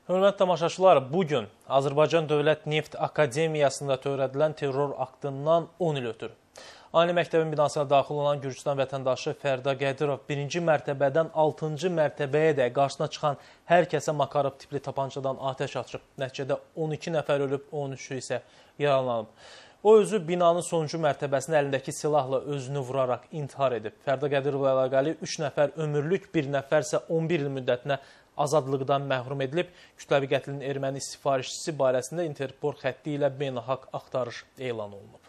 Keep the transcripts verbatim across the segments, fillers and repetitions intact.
Hörmətli tamaşaçılar, bugün Azərbaycan Dövlət Neft Akademiyasında törədilən terror aktından on il ötür. Ali məktəbin binasına daxil olan Gürcüstan vətəndaşı Fərda Qədirov birinci mərtəbədən altıncı mərtəbəyə də qarşısına çıxan hər kəsə Makarov tipli tapancadan atəş açıb. Nəticədə on iki nəfər ölüb, on üçü isə yaralanıb. O özü binanın sonuncu mərtəbəsində əlindəki silahla özünü vuraraq intihar edib. Fərda Qədirovla əlaqəli üç nəfər ömürlük, bir nəfər isə on bir il müddətinə azadlıqdan məhrum edilib. Kütləvi qətlin erməni sifarişçisi barəsində Interpol xətti ilə beynəlxalq axtarış elan olunub.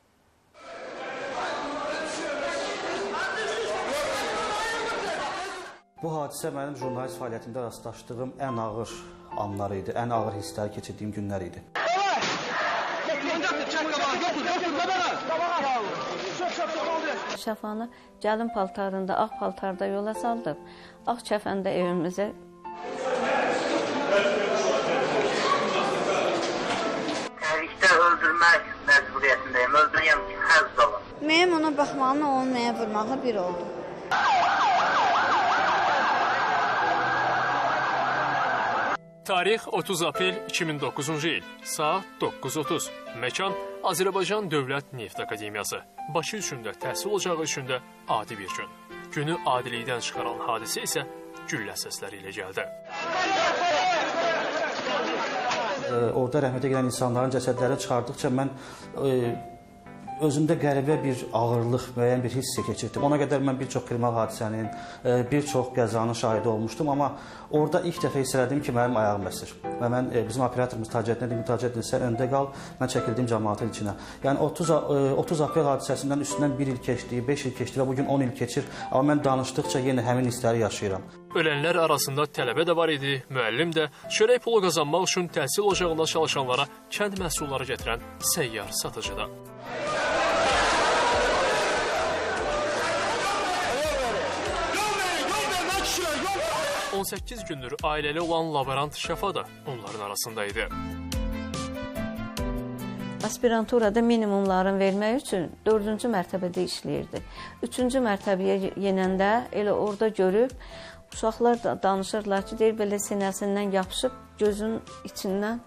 Bu hadisə mənim jurnalist fəaliyyətimdə rastlaşdığım ən ağır anlar idi, ən ağır hissləri keçirdiyim günlər idi. Şəfanı gəlin paltarında, ağ paltarda yola saldıq. Ağ kəfəndə evimizə. Tərikdə öldürmək məcburiyyətindəyim. Öldürəyəm ki, həzz alın. Mənim ona baxmağımla onun mənə vurmağı bir oldu. Tarix otuz aprel iki min doqquzuncu il, saat doqquz otuz. Məkan Azərbaycan Dövlət Neft Akademiyası. Bakı üçün də, təhsil ocağı üçün də adi bir gün. Günü adilikdən çıxaran hadisə isə güllə səsləri ilə gəldi. Orada rəhmətə gələn insanların cəsədləri çıxardıqca mən e, özümdə qəribə bir ağırlıq, müəyyən bir hiss keçirdim. Ona qədər mən bir çox kriminal hadisənin, bir çox qəzanın şahidi olmuşdum, amma orada ilk dəfə hiss elədim ki, mənim ayağım bəsir. Və mən bizim operatorumuz Taceddinə dedim, Taceddin sən öndə qal, mən çəkildim cəmaatın içinə. Yəni otuz aprel hadisəsindən üstündən bir il keçdi, beş il keçdi və bugün on il keçir, amma mən danışdıqca yenə həmin hissləri yaşayıram. Ölənlər arasında tələbə də var idi, müəllim də, çörək pulu qazanmaq üçün təhsil ocağında çalışanlara kənd məhsulları gətirən səyyar satıcı da. on səkkiz gündür ailəli olan laborant Şəfa da onların arasındaydı. Aspiranturada minimumların vermək üçün dördüncü mərtəbədə işləyirdi. Üçüncü mərtəbəyə yenəndə elə orada görüb, uşaqlar da danışırlar ki, deyir, belə sinəsindən yapışıb, gözünün içindən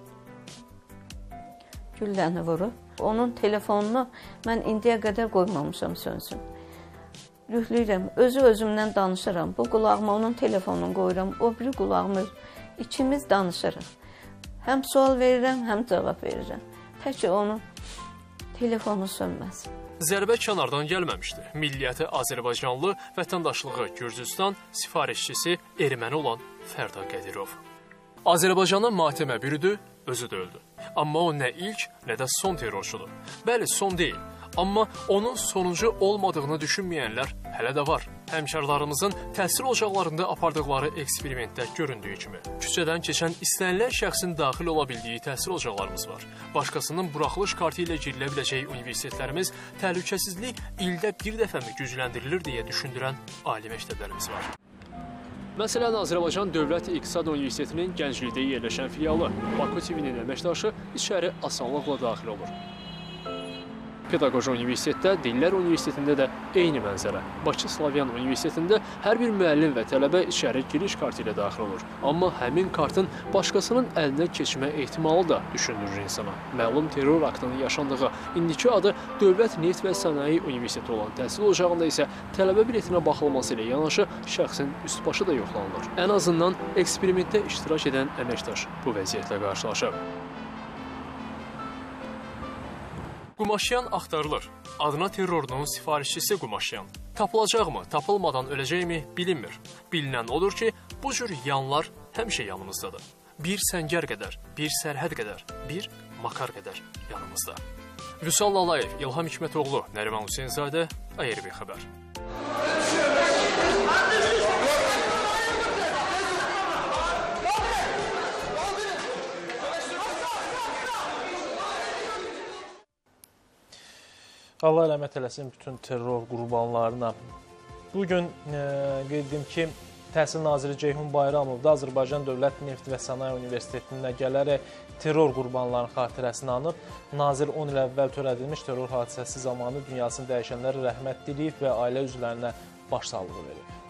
gülləni vurub. Onun telefonunu mən indiyə qədər qoymamışam sönsün. Yükləyirəm, özü özümdən danışıram. Bu qulağıma onun telefonunu qoyuram, o biri qulağımı ikimiz danışırıq. Həm sual verirəm, həm cavab verirəm. Tək ki, onun telefonu sönməz. Zərbə kənardan gəlməmişdi. Milliyyəti Azərbaycanlı, vətəndaşlığı Gürcüstan, sifarişçisi erməni olan Fərda Qədirov. Azərbaycanın matəmə bürüdü, özü də öldü. Amma o nə ilk, nə də son terrorçudur. Bəli, son deyil. Amma onun sonuncu olmadığını düşünməyənlər hələ də var. Həmkarlarımızın təhsil ocaqlarında apardıqları eksperimentdə göründüyü kimi. Küçədən keçən istənilən şəxsin daxil ola bildiyi təhsil ocaqlarımız var. Başqasının buraxılış kartı ilə girilə biləcəyi universitetlərimiz təhlükəsizlik ildə bir dəfəmi gücləndirilir deyə düşündürən ali məktəblərimiz var. Məsələn, Azərbaycan Dövlət İqtisad Universitetinin Gənclikdə yerləşən filialı Bakı T V-nin əməkdaşı içəri asanlıqla daxil olur. Pedaqoji Universitetdə, Dillər Universitetində də eyni mənzərə. Bakı Slavyan Universitetində hər bir müəllim və tələbə içəri giriş kartı ilə daxil olur. Amma həmin kartın başqasının əlinə keçmə ehtimalı da düşündürür insana. Məlum terror aktının yaşandığı, indiki adı Dövlət Neft və Sənaye Universiteti olan təhsil ocağında isə tələbə biletinə baxılması ilə yanaşı şəxsin üst-başı da yoxlanılır. Ən azından eksperimentdə iştirak edən əməkdaş bu vəziyyətlə qarşılaşıb. Qumaşyan axtarılır. Adına terrorunun sifarişçisi Qumaşyan. Tapılacaqmı, tapılmadan öləcəkmi bilinmir. Bilinən odur ki, bu cür yanlar həmişə yanımızdadır. Bir səngər qədər, bir sərhəd qədər, bir makar qədər yanımızda. Vüsal Lalayev, İlham Hikmətoğlu, Nəriman Hüseynzadə, A R B xəbər. Allah rəhmət eləsin bütün terror qurbanlarına. Bugün e, qeyd edim ki, Təhsil Naziri Ceyhun Bayramov da Azərbaycan Dövlət Neft və Sənaye Universitetində gələrək terror qurbanlarının xatirəsini anıb. Nazir on il əvvəl törədilmiş terror hadisəsi zamanı dünyasını dəyişənlərə rəhmət diləyib və ailə üzvlərinə başsağlığı verib.